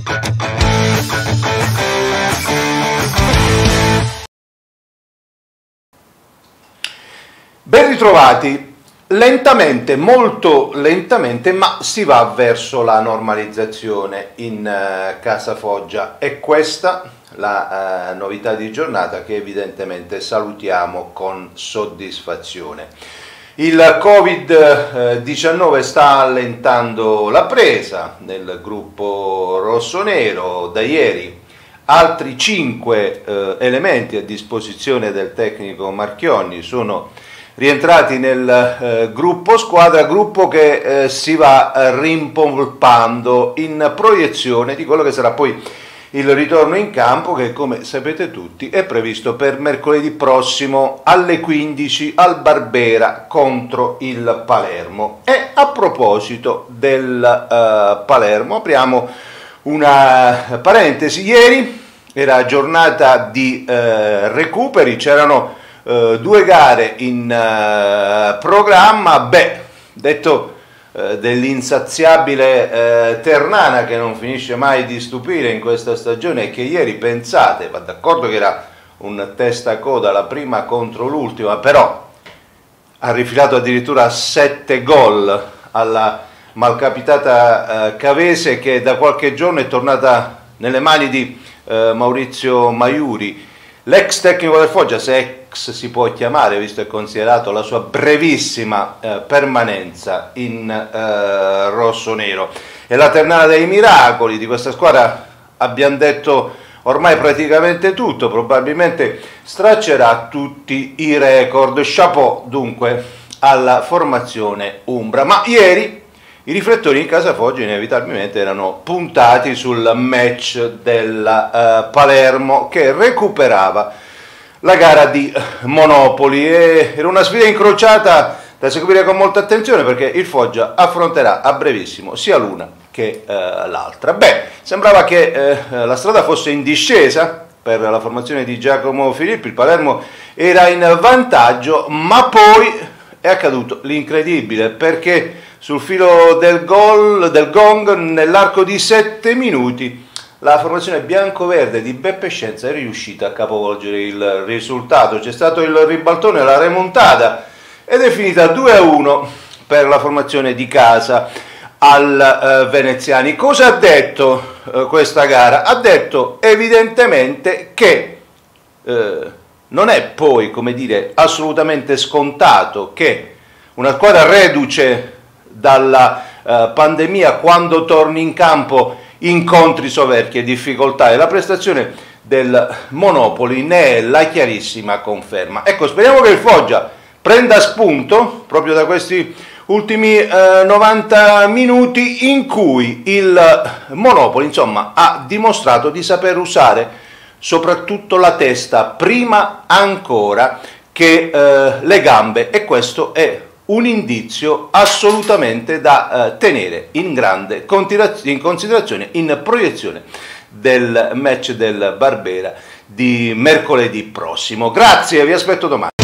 Ben ritrovati. Lentamente, molto lentamente, ma si va verso la normalizzazione in Casa Foggia. E questa la novità di giornata che evidentemente salutiamo con soddisfazione. Il Covid-19 sta allentando la presa nel gruppo rossonero. Da ieri altri 5 elementi a disposizione del tecnico Marchionni sono rientrati nel gruppo squadra, gruppo che si va rimpolpando in proiezione di quello che sarà poi il ritorno in campo, che come sapete tutti è previsto per mercoledì prossimo alle 15 al Barbera contro il Palermo. E a proposito del Palermo apriamo una parentesi. Ieri era giornata di recuperi, c'erano 2 gare in programma. Detto dell'insaziabile Ternana, che non finisce mai di stupire in questa stagione, e che ieri, pensate, va d'accordo che era un testa-coda la prima contro l'ultima, però ha rifilato addirittura 7 gol alla malcapitata Cavese, che da qualche giorno è tornata nelle mani di Maurizio Maiuri, l'ex tecnico del Foggia, se ex si può chiamare, visto e considerato la sua brevissima permanenza in rossonero. E la Ternana dei miracoli. Di questa squadra abbiamo detto ormai praticamente tutto, probabilmente straccerà tutti i record. Chapeau dunque alla formazione umbra. Ma ieri i riflettori in Casa Foggia inevitabilmente erano puntati sul match del Palermo, che recuperava la gara di Monopoli. Era una sfida incrociata da seguire con molta attenzione, perché il Foggia affronterà a brevissimo sia l'una che l'altra. Sembrava che la strada fosse in discesa per la formazione di Giacomo Filippi. Il Palermo era in vantaggio, ma poi è accaduto l'incredibile, perché sul filo del gong, nell'arco di 7 minuti, la formazione bianco-verde di Beppe Scienza è riuscita a capovolgere il risultato. C'è stato il ribaltone, la remontata, ed è finita 2-1 per la formazione di casa al Veneziani. Cosa ha detto questa gara? Ha detto evidentemente che non è poi, come dire, assolutamente scontato che una squadra reduce dalla pandemia, quando torni in campo, incontri soverchi e difficoltà, e la prestazione del Monopoli ne è la chiarissima conferma. Ecco, speriamo che il Foggia prenda spunto proprio da questi ultimi 90 minuti, in cui il Monopoli, insomma, ha dimostrato di saper usare soprattutto la testa prima ancora che le gambe, e questo è un indizio assolutamente da tenere in grande considerazione in proiezione del match del Barbera di mercoledì prossimo. Grazie, vi aspetto domani.